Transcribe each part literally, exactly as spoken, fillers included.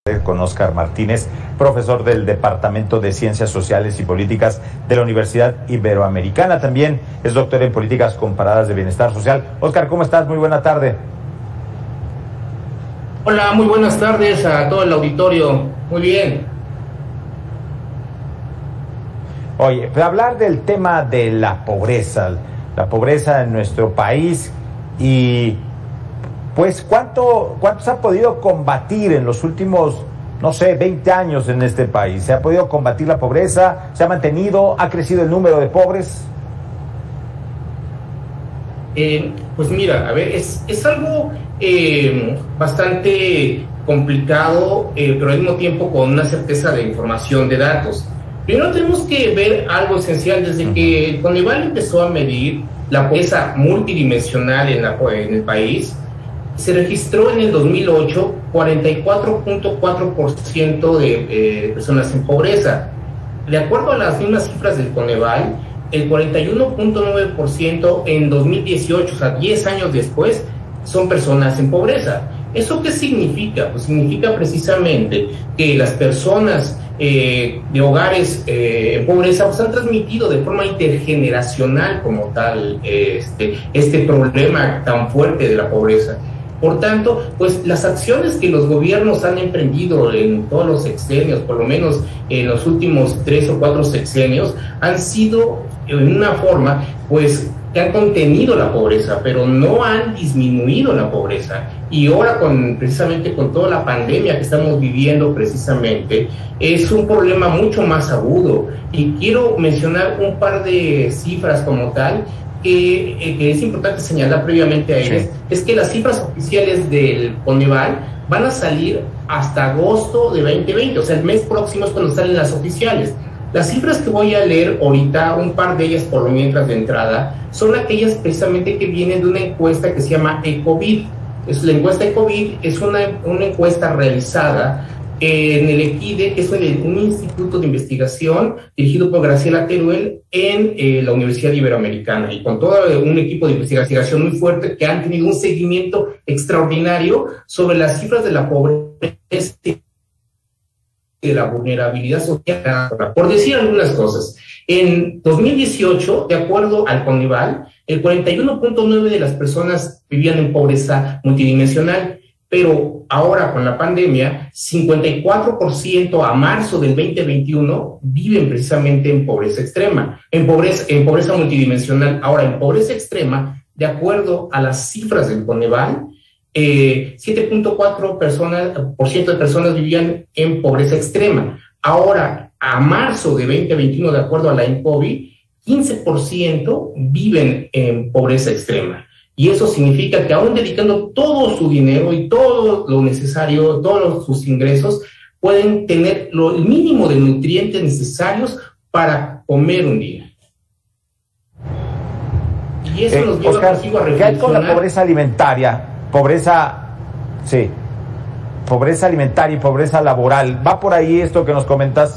Con Óscar Martínez, profesor del Departamento de Ciencias Sociales y Políticas de la Universidad Iberoamericana. También es doctor en Políticas Comparadas de Bienestar Social. Óscar, ¿cómo estás? Muy buena tarde. Hola, muy buenas tardes a todo el auditorio. Muy bien. Oye, para hablar del tema de la pobreza, la pobreza en nuestro país y... Pues, ¿cuánto, ¿cuánto se ha podido combatir en los últimos, no sé, veinte años en este país? ¿Se ha podido combatir la pobreza? ¿Se ha mantenido? ¿Ha crecido el número de pobres? Eh, pues mira, a ver, es, es algo eh, bastante complicado, eh, pero al mismo tiempo con una certeza de información, de datos. Primero tenemos que ver algo esencial. Desde que el Coneval empezó a medir la pobreza multidimensional en, la, en el país, se registró en el dos mil ocho cuarenta y cuatro punto cuatro por ciento de eh, personas en pobreza. De acuerdo a las mismas cifras del Coneval, el cuarenta y uno punto nueve por ciento en dos mil dieciocho, o sea, diez años después, son personas en pobreza. ¿Eso qué significa? Pues significa precisamente que las personas eh, de hogares eh, en pobreza pues, han transmitido de forma intergeneracional como tal eh, este, este problema tan fuerte de la pobreza. Por tanto, pues las acciones que los gobiernos han emprendido en todos los sexenios, por lo menos en los últimos tres o cuatro sexenios, han sido en una forma, pues, que han contenido la pobreza, pero no han disminuido la pobreza. Y ahora, con, precisamente con toda la pandemia que estamos viviendo precisamente, es un problema mucho más agudo. Y quiero mencionar un par de cifras como tal, Que, eh, que es importante señalar previamente a ellas, sí. Es que las cifras oficiales del Coneval van a salir hasta agosto de veinte veinte, o sea, el mes próximo es cuando salen las oficiales. Las cifras que voy a leer ahorita, un par de ellas por lo mientras de entrada, son aquellas precisamente que vienen de una encuesta que se llama ECOVID. Es, la encuesta ECOVID es una, una encuesta realizada en el EQUIDE, que es un, un instituto de investigación dirigido por Graciela Teruel en eh, la Universidad Iberoamericana, y con todo un equipo de investigación muy fuerte que han tenido un seguimiento extraordinario sobre las cifras de la pobreza y de la vulnerabilidad social. Por decir algunas cosas, en dos mil dieciocho, de acuerdo al Coneval, el cuarenta y uno punto nueve por ciento de las personas vivían en pobreza multidimensional, pero ahora con la pandemia, cincuenta y cuatro por ciento a marzo del veinte veintiuno viven precisamente en pobreza extrema, en pobreza, en pobreza multidimensional. Ahora, en pobreza extrema, de acuerdo a las cifras del Coneval, eh, siete punto cuatro por ciento de personas vivían en pobreza extrema. Ahora, a marzo de veinte veintiuno, de acuerdo a la INCOBI, quince por ciento viven en pobreza extrema. Y eso significa que aún dedicando todo su dinero y todo lo necesario, todos sus ingresos, pueden tener lo, el mínimo de nutrientes necesarios para comer un día. Y eso eh, nos lleva Óscar, consigo a reflexionar. ¿Qué hay con la pobreza alimentaria? Pobreza, sí, pobreza alimentaria y pobreza laboral. ¿Va por ahí esto que nos comentas?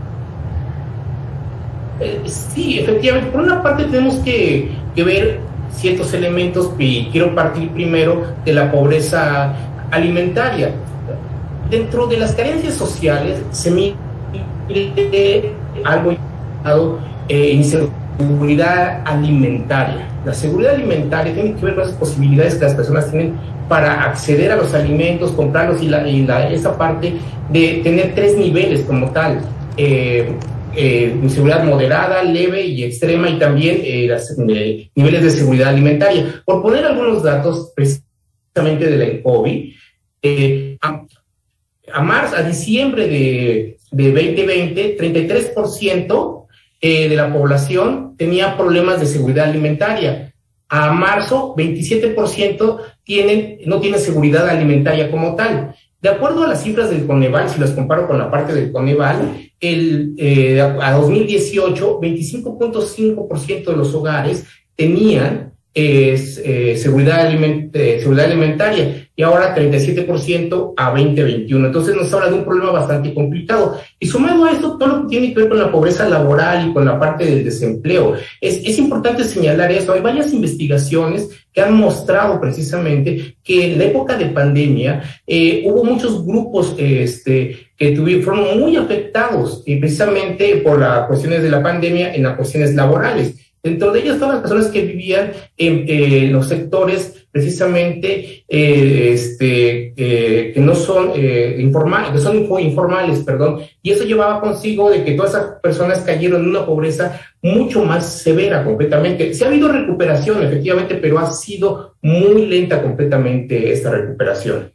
Eh, sí, efectivamente. Por una parte tenemos que, que ver ciertos elementos, y quiero partir primero de la pobreza alimentaria. Dentro de las carencias sociales se mide algo llamado eh, inseguridad alimentaria. La seguridad alimentaria tiene que ver con las posibilidades que las personas tienen para acceder a los alimentos, comprarlos, y, la, y la, esa parte de tener tres niveles como tal. Eh, Eh, inseguridad moderada, leve y extrema, y también eh, las, eh, niveles de seguridad alimentaria. Por poner algunos datos precisamente de la INCOBI, eh, a, a marzo, a diciembre de, de veinte veinte, treinta y tres por ciento eh, de la población tenía problemas de seguridad alimentaria. A marzo, veintisiete por ciento tienen, no tienen seguridad alimentaria como tal. De acuerdo a las cifras del Coneval, si las comparo con la parte del Coneval, el, eh, a dos mil dieciocho, veinticinco punto cinco por ciento de los hogares tenían es eh, seguridad, aliment eh, seguridad alimentaria, y ahora treinta y siete por ciento a veinte veintiuno. Entonces nos habla de un problema bastante complicado. Y sumado a esto, todo lo que tiene que ver con la pobreza laboral y con la parte del desempleo. Es, es importante señalar eso. Hay varias investigaciones que han mostrado precisamente que en la época de pandemia eh, hubo muchos grupos eh, este, que tuvieron, fueron muy afectados y precisamente por las cuestiones de la pandemia en las cuestiones laborales. Dentro de ellas, todas las personas que vivían en eh, los sectores precisamente eh, este, eh, que no son eh, informales, que son informales, perdón, y eso llevaba consigo de que todas esas personas cayeron en una pobreza mucho más severa completamente. Sí ha habido recuperación, efectivamente, pero ha sido muy lenta completamente esta recuperación.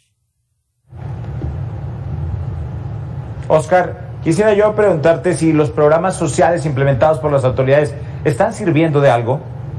Oscar, quisiera yo preguntarte si los programas sociales implementados por las autoridades están sirviendo de algo.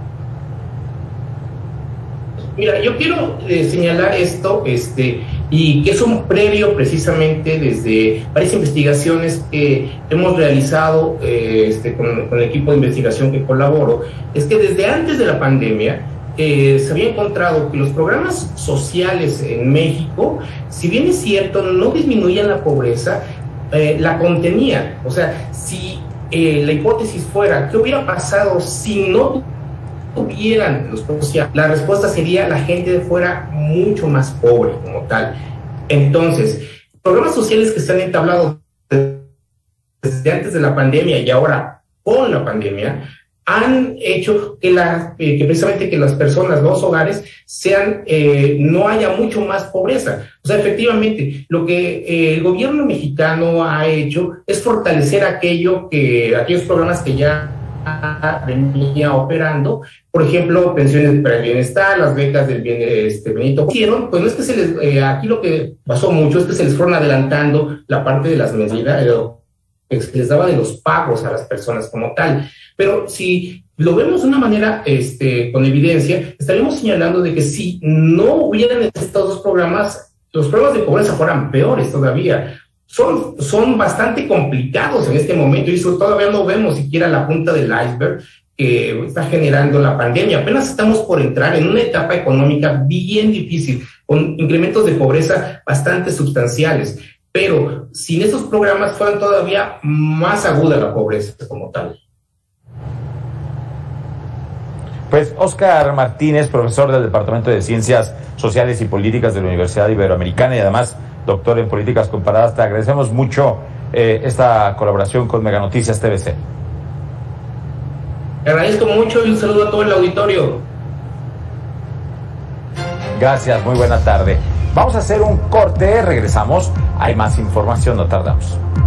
Mira, yo quiero eh, señalar esto, este, y que es un previo precisamente desde varias investigaciones que hemos realizado eh, este, con, con el equipo de investigación que colaboro, es que desde antes de la pandemia eh, se había encontrado que los programas sociales en México, si bien es cierto, no disminuían la pobreza, eh, la contenían. O sea, si eh, la hipótesis fuera, ¿qué hubiera pasado si no tuvieran los sociales? La respuesta sería la gente fuera mucho más pobre como tal. Entonces, programas sociales que se han entablado desde antes de la pandemia y ahora con la pandemia han hecho que, la, eh, que precisamente que las personas, los hogares, sean, eh, no haya mucho más pobreza. O sea, efectivamente, lo que eh, el gobierno mexicano ha hecho es fortalecer aquello que, aquellos programas que ya venía operando, por ejemplo, pensiones para el bienestar, las becas del bien, este, Benito. Hicieron, pues no es que se les, eh, aquí lo que pasó mucho es que se les fueron adelantando la parte de las medidas, que se les daba de los pagos a las personas como tal. Pero si lo vemos de una manera, este, con evidencia, estaríamos señalando de que si no hubieran estos dos programas, los problemas de pobreza fueran peores todavía. Son, son bastante complicados en este momento y eso todavía no vemos siquiera la punta del iceberg que está generando la pandemia. Apenas estamos por entrar en una etapa económica bien difícil, con incrementos de pobreza bastante sustanciales. Pero sin esos programas fueran todavía más aguda la pobreza como tal. Pues Oscar Martínez, profesor del Departamento de Ciencias Sociales y Políticas de la Universidad Iberoamericana y además doctor en Políticas Comparadas, te agradecemos mucho eh, esta colaboración con Mega Noticias T V C. Te agradezco mucho y un saludo a todo el auditorio. Gracias, muy buena tarde. Vamos a hacer un corte, regresamos, hay más información, no tardamos.